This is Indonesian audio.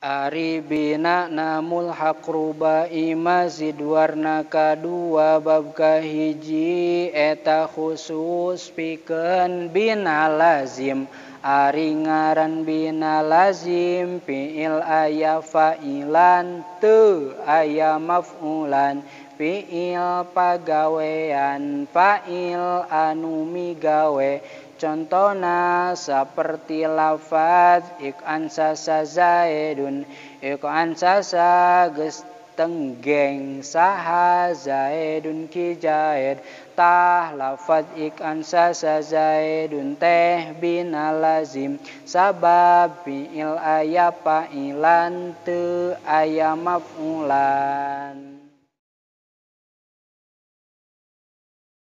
Ari bina namul haqruba imazid warna kadua bab kahiji eta khusus pikeun bina lazim. Ari ngaran bina lazim fiil aya fa'ilan teu aya maf'ulan. Fiil pagawean fa'il anu migawe. Contona saperti lafaz ik ansasa zaidun. Ik ansasa geus tenggeng saha zaidun ki zaid. Tah lafaz ik ansasa zaidun teh bina lazim. Sabab fiil aya fa'ilan teu aya maf'ulan.